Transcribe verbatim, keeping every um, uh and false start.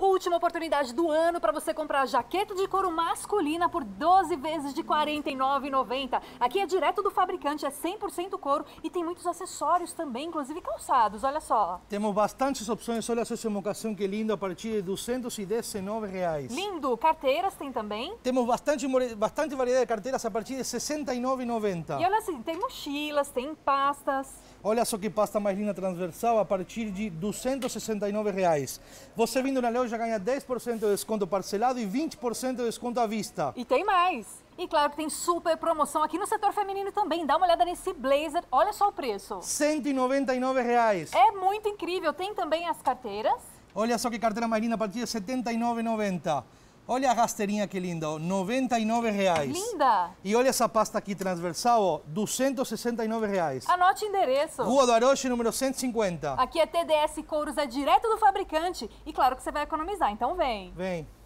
Última oportunidade do ano para você comprar jaqueta de couro masculina por doze vezes de quarenta e nove reais e noventa centavos. Aqui é direto do fabricante, é cem por cento couro e tem muitos acessórios também, inclusive calçados, olha só. Temos bastantes opções, olha só essa mocação que lindo, a partir de duzentos e dezenove reais. Lindo! Carteiras tem também. Temos bastante, bastante variedade de carteiras a partir de sessenta e nove reais e noventa centavos. E olha assim, tem mochilas, tem pastas. Olha só que pasta mais linda transversal a partir de duzentos e sessenta e nove reais. Você vindo na loja ganha dez por cento de desconto parcelado e vinte por cento de desconto à vista. E tem mais. E claro que tem super promoção aqui no setor feminino também. Dá uma olhada nesse blazer, olha só o preço. cento e noventa e nove reais. É muito incrível. Tem também as carteiras. Olha só que carteira mais linda a partir de setenta e nove reais e noventa centavos. Olha a rasteirinha que linda, noventa e nove reais. Linda! E olha essa pasta aqui transversal, ó, duzentos e sessenta e nove reais. Anote o endereço. Rua do Aroche, número cento e cinquenta. Aqui é T D S Couros, é direto do fabricante. E claro que você vai economizar, então vem. Vem.